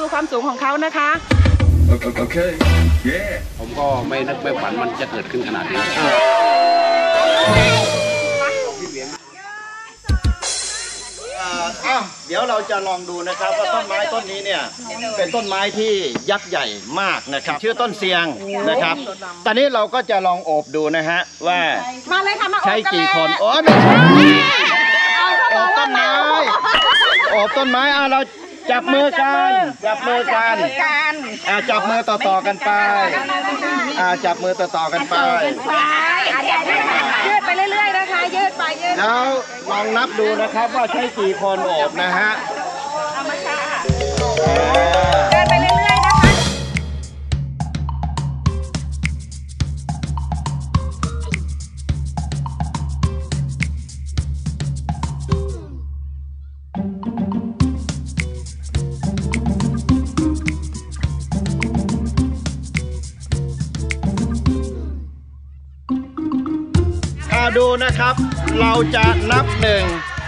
ความสูงของเขานะคะโอเคผมก็ไม่นึกไม่ฝันมันจะเกิดขึ้นขนาดนี้เดี๋ยวเราจะลองดูนะครับว่าต้นไม้ต้นนี้เนี่ยเป็นต้นไม้ที่ยักษ์ใหญ่มากนะครับชื่อต้นเซียงนะครับตอนนี้เราก็จะลองโอบดูนะฮะว่ามาเลยค่ะมาโอบกันเลยใช้กี่คนโอ้ไม่ใช่โอบต้นไม้โอบต้นไม้เราจับมือกันจับมือกันจับมือต่อกันไปจับมือต่อกันไปยืดไปเรื่อยๆนะคะยืดไปยืดแล้วลองนับดูนะครับว่าใช้กี่คนโอบนะฮะเดินไปเรื่อยๆนะคะดูนะครับเราจะนับ1 2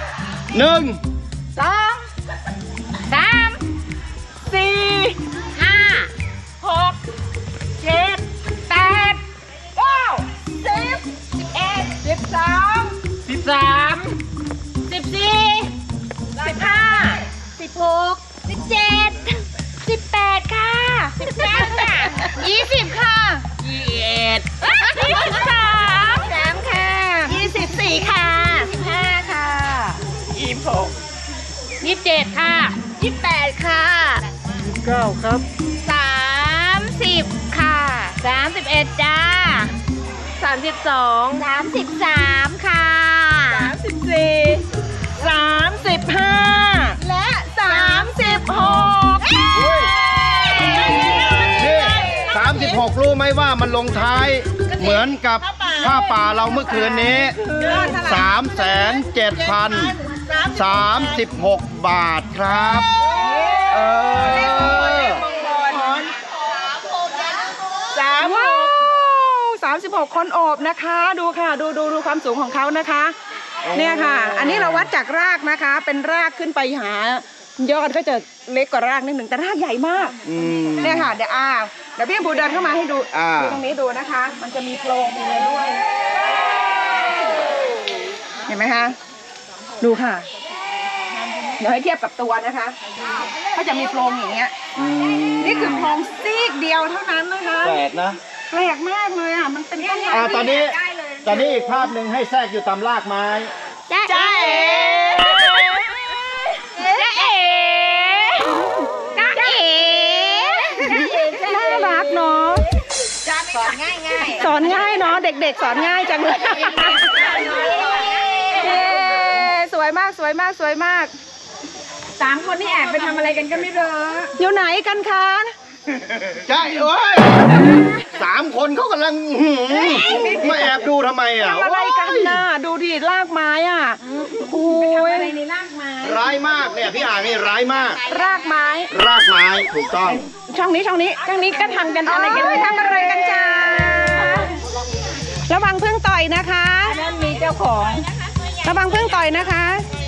3 4 5 6 7 8 9 10 11 12 13 14 15 16 17 18ค่ะ19ค่ะ20ค่ะ21 23ค่ะ24ค่ะ25ค่ะ26 27ค่ะ28ค่ะ 29ครับ 30ค่ะ31จ้า32 33ค่ะ34 35และ36 36รู้ไหมว่ามันลงท้ายเหมือนกับผ้าป่าเราเมื่อคืนนี้ 307,036 บาทครับ 36 คนโอบนะคะดูค่ะดูความสูงของเขานะคะเนี่ยค่ะอันนี้เราวัดจากรากนะคะเป็นรากขึ้นไปหายอดก็จะเล็กกว่ารากนิดหนึ่งแต่รากใหญ่มากเนี่ยค่ะเดี๋ยวพี่บูเดินเข้ามาให้ดูตรงนี้ดูนะคะมันจะมีโพรงมีอะไรด้วยเห็นไหมคะดูค่ะเดี๋ยวให้เทียบกับตัวนะคะก็จะมีโพรงอย่างเงี้ยนี่คือโพรงซีกเดียวเท่านั้นนะคะแปลกนะแปลกมากเลยมันเป็นต้นไม้ตอนนี้อีกภาพหนึ่งให้แทรกอยู่ตามรากไม้จ้าเอ๋น่ารักเนาะสอนง่ายเนาะเด็กๆสอนง่ายจังเลยสวยมาก3 คนนี่แอบไปทำอะไรกันก็ไม่รู้อยู่ไหนกันคะใช่3 คนเขากำลังมาแอบดูทำไมทำอะไรกันน่ะดูดิรากไม้โอ้ยอะไรในรากไม้ร้ายมากเนี่ยพี่อ่างนี่ร้ายมากรากไม้ถูกต้องช่องนี้ก็ทำกันอะไรกันทำอะไรกันจ้าระวังพึ่งต่อยนะคะนั่นมีเจ้าของระวังพึ่งต่อยนะคะ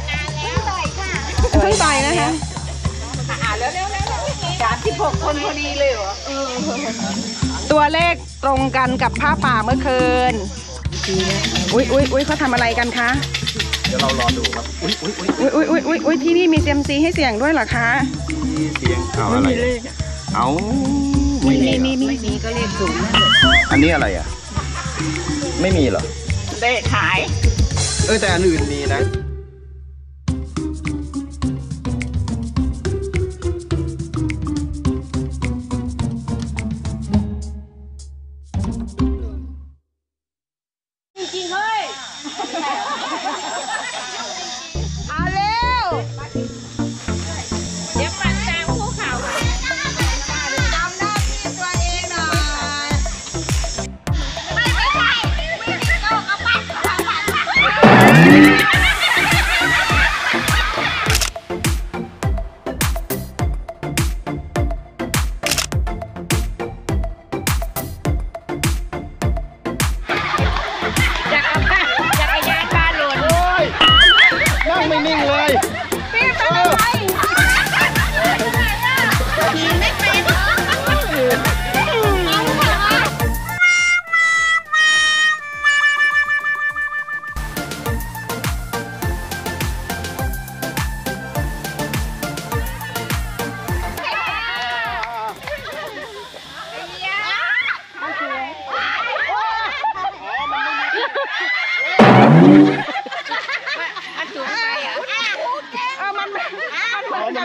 พึ่งต่อยนะคะเร็ว36 คนพอดีเลยเหรอตัวเลขตรงกันกับผ้าป่าเมื่อคืนอุ้ยเขาทำอะไรกันคะเดี๋ยวเรารอดูครับอุ้ยที่นี่มีเซียมซีให้เสี่ยงด้วยเหรอคะเสียงอะไรมีก็เลขสูงอันนี้อะไรไม่มีเหรอเลขขายแต่อันอื่นมีนะจริงๆเฮ้ยเร็วเดี๋ยวปั่นตามภูเขาทำหน้าที่ตัวเองหน่อยไม่ใช่วิ่งโลกกับปั่น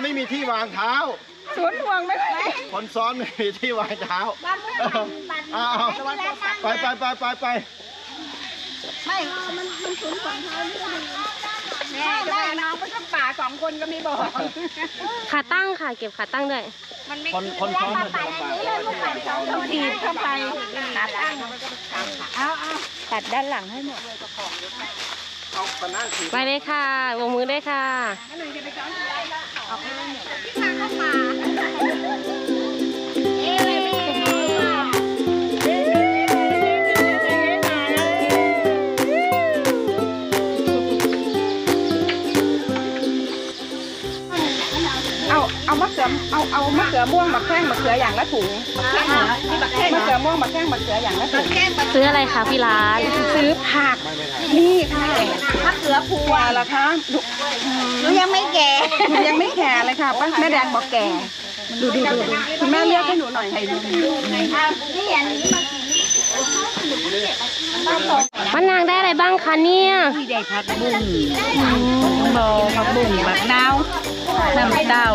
ไม่มีที่วางเท้าสวนห่วงไหมคนซ้อนไม่มีที่วางเท้าเอาไปไม่มันสูงกว่าเท้านี่ก็ดีแม่จะไปน้องไปทำป่า2 คนก็มีบอกขาตั้งค่ะ เก็บขาตั้งด้วยคนซ้อนมันจะลำบากต้องดีดเข้าไปตัดตั้งเอาตัดด้านหลังให้หมดไปเลยค่ะวงมือได้ค่ะเอามะเขือเอามะเขือม่วงมะแข้งมะเขืออย่างละถุงมะเขือม่วงมะแข้งมะเขืออย่างละถุงซื้ออะไรคะพี่ร้านซื้อผักนี่ค่ะมะเขือพวตัวละคะหนูยังไม่แก่ยังไม่แก่เลยค่ะป้าแม่แดงบอกแก่ดูคุณแม่เรียกให้หนูหน่อยให้ดูนี่อันนี้มากินป้านางได้อะไรบ้างคะเนี่ยที่ได้ผักบุ้งบอผักบุ้งมะนาวน้ำเต้า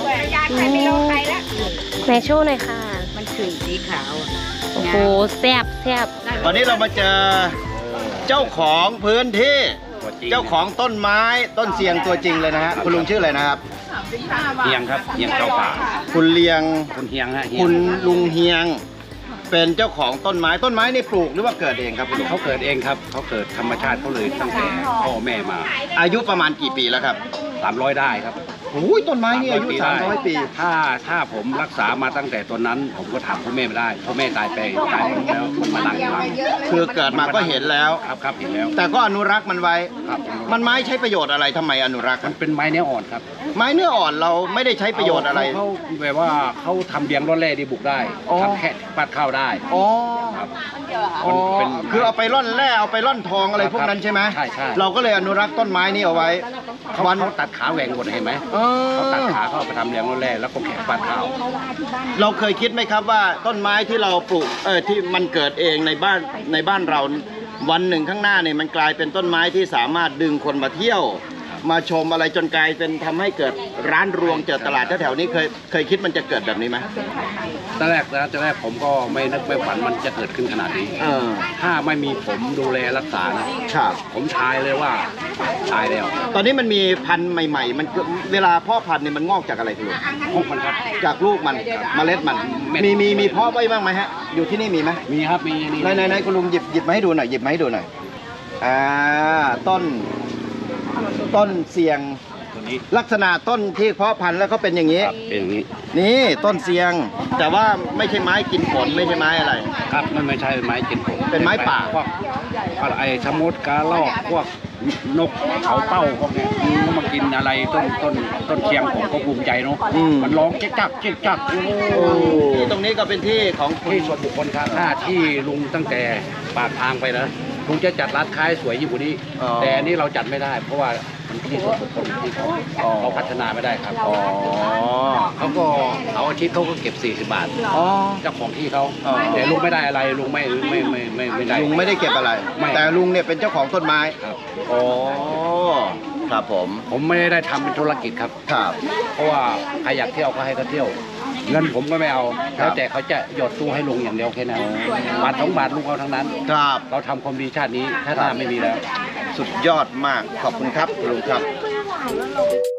ไหนโชว์หน่อยค่ะมันขึ้นสีขาวโอ้โหแซ่บตอนนี้เรามาเจอเจ้าของพื้นที่ เจ้าของต้นไม้ต้นเสียงตัวจริงเลยนะฮะคุณลุงชื่ออะไรนะครับเฮียงครับเฮียงเจ้าป่าคุณเลียงคุณเฮียงฮะเฮียคุงณลุงเฮียง เป็นเจ้าของต้นไม้นี่ปลูกหรือว่าเกิดเองครับคุณลุงเขาเกิดเองครับเขาเกิดธรรมชาติเขาเลยตั้งแต่พ่อแม่มาอายุประมาณกี่ปีแล้วครับ 300ได้ครับโอ้ยต้นไม้นี่อายุ300 ปีถ้าผมรักษามาตั้งแต่ตอนนั้น ผมก็ถามพ่อแม่ไม่ได้พ่อแม่ตายไปแล้วมันมานั่งอยู่หลังคือเกิดมาก็เห็นแล้วครับเห็นแล้วแต่ก็อนุรักษ์มันไว้ครับมันไม้ใช้ประโยชน์อะไรทำไมอนุรักษ์มันเป็นไม้เนื้ออ่อนครับไม้เนื้ออ่อนเราไม่ได้ใช้ประโยชน์อะไรเขาแบบว่าเขาทำเลี้ยงร่อนแร่ดีบุกได้อ๋อทำแค่ปัดข้าวได้อ๋อครับอ๋อเป็นคือเอาไปร่อนแร่เอาไปร่อนทองอะไรพวกนั้นใช่ไหมใช่เราก็เลยอนุรักษ์ต้นไม้นี้เอาไว้เขาตัดขาแหว่งหมดเห็นไหมเออเขาตัดขาเขาเอาไปทำเลี้ยงร่อนแร่แล้วก็แข็งปัดข้าวเราเคยคิดไหมครับว่าต้นไม้ที่เราปลูกที่มันเกิดเองในบ้านเราวันหนึ่งข้างหน้าเนี่ยมันกลายเป็นต้นไม้ที่สามารถดึงคนมาเที่ยว มาชมอะไรจนกลายเป็นทำให้เกิดร้านรวงเจอตลาดแถวๆนี้เคยคิดมันจะเกิดแบบนี้ไหมตอนแรกผมก็ไม่นึกไม่ฝันมันจะเกิดขึ้นขนาดนี้ ถ้าไม่มีผมดูแลรักษานะครับ ผมทายเลยว่าตายแล้วตอนนี้มันมีพันธุ์ใหม่ๆ มันเวลาเพาะพันธุ์เนี่ยมันงอกจากอะไรคุณลุงพวกมันครับจากลูกมันเมล็ดมันเม็ดมีเพาะไว้บ้างไหมฮะอยู่ที่นี่มีไหมมีครับมีนี่ไหนคุณลุงหยิบมาให้ดูหน่อยหยิบมาให้ดูหน่อยต้นเสียงตัวนี้ลักษณะต้นที่เพาะพันธุ์แล้วก็เป็นอย่างนี้ครับเป็นอย่างนี้นี่ต้นเสียง แต่ว่าไม่ใช่ไม้กินผลไม่ใช่ไม้อะไรครับมันไม่ใช่ไม้กินผลเป็นไม้ป่าพวกไอ้ชะมดกาลอกพวกนกเขาเต้าพวกเนี้ยมันมากินอะไรต้นเชียงผมก็ภูมิใจเนาะมันร้องเจ๊กจักที่ตรงนี้ก็เป็นที่ของคุณที่ส่วนบุคคลครับถ้าที่ลุงตั้งแต่ปากทางไปนะลุงจะจัดร้านค้าสวยยิ่งกว่านี้ แต่อันนี่เราจัดไม่ได้ เพราะว่ามันที่ส่วนบุคคลที่เขาพัฒนาไม่ได้ครับเขาก็เอาอาทิตย์เขาก็เก็บ40 บาทเจ้าของที่เขาแต่ลุงไม่ได้อะไรลุงไม่ได้ลุงไม่ได้เก็บอะไรไม่แต่ลุงเนี่ยเป็นเจ้าของต้นไม้ครับอ๋อครับผมผมไม่ได้ทำเป็นธุรกิจครับครับเพราะว่าใครอยากเที่ยวก็ให้เขาเที่ยว เงินผมก็ไม่เอาครับแล้วแต่เขาจะหยอดตู้ให้ลุงอย่างเดียวแค่นั้นบาท2 บาทลุงเอาทั้งนั้นครับเราทำความดีชาตินี้ถ้าหน้าไม่มีแล้วสุดยอดมากขอบคุณครับคุณลุงครับ